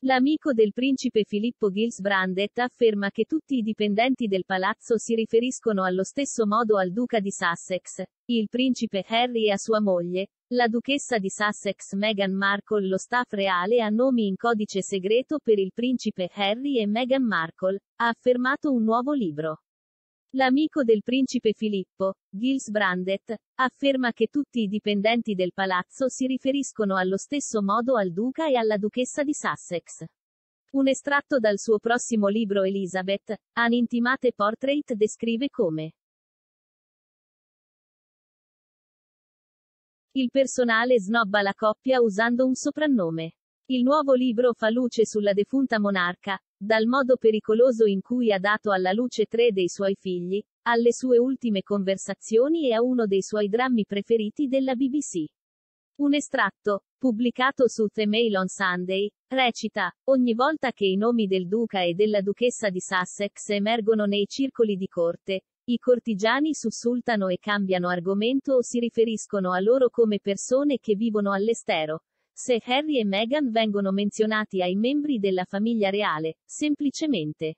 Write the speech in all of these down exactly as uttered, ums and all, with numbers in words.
L'amico del principe Filippo Giles Brandt afferma che tutti i dipendenti del palazzo si riferiscono allo stesso modo al duca di Sussex, il principe Harry e a sua moglie, la duchessa di Sussex Meghan Markle. Lo staff reale ha nomi in codice segreto per il principe Harry e Meghan Markle, ha affermato un nuovo libro. L'amico del principe Filippo, Giles Brandt, afferma che tutti i dipendenti del palazzo si riferiscono allo stesso modo al duca e alla duchessa di Sussex. Un estratto dal suo prossimo libro Elizabeth, An Intimate Portrait descrive come il personale snobba la coppia usando un soprannome. Il nuovo libro fa luce sulla defunta monarca, dal modo pericoloso in cui ha dato alla luce tre dei suoi figli, alle sue ultime conversazioni e a uno dei suoi drammi preferiti della B B C. Un estratto, pubblicato su The Mail on Sunday, recita: ogni volta che i nomi del duca e della duchessa di Sussex emergono nei circoli di corte, i cortigiani sussultano e cambiano argomento o si riferiscono a loro come persone che vivono all'estero. Se Harry e Meghan vengono menzionati ai membri della famiglia reale, semplicemente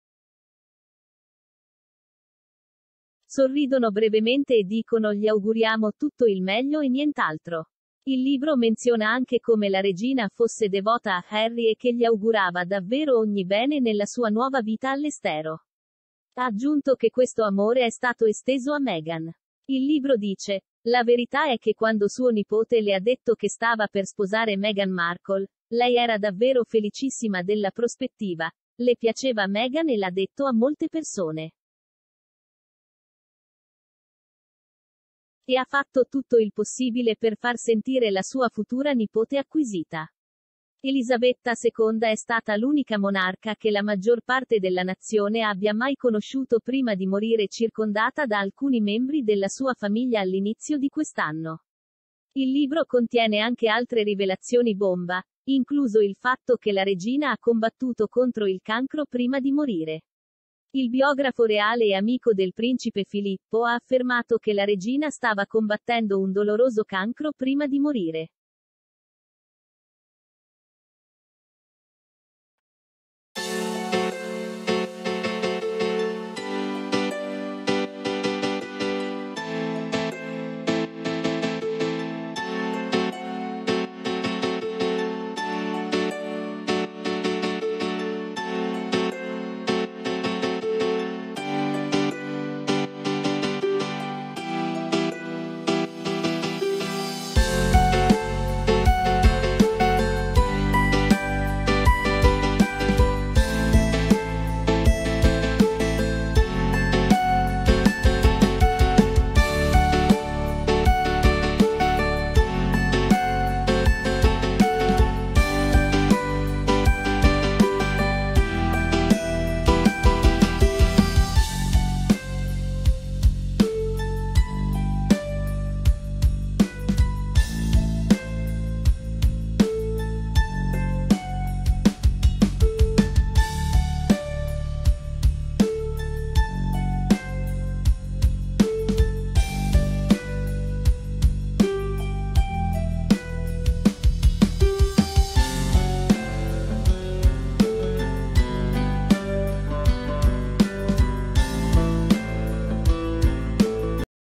sorridono brevemente e dicono gli auguriamo tutto il meglio e nient'altro. Il libro menziona anche come la regina fosse devota a Harry e che gli augurava davvero ogni bene nella sua nuova vita all'estero. Ha aggiunto che questo amore è stato esteso a Meghan. Il libro dice: la verità è che quando suo nipote le ha detto che stava per sposare Meghan Markle, lei era davvero felicissima della prospettiva. Le piaceva Meghan e l'ha detto a molte persone. E ha fatto tutto il possibile per far sentire la sua futura nipote acquisita. Elisabetta seconda è stata l'unica monarca che la maggior parte della nazione abbia mai conosciuto prima di morire, circondata da alcuni membri della sua famiglia all'inizio di quest'anno. Il libro contiene anche altre rivelazioni bomba, incluso il fatto che la regina ha combattuto contro il cancro prima di morire. Il biografo reale e amico del principe Filippo ha affermato che la regina stava combattendo un doloroso cancro prima di morire.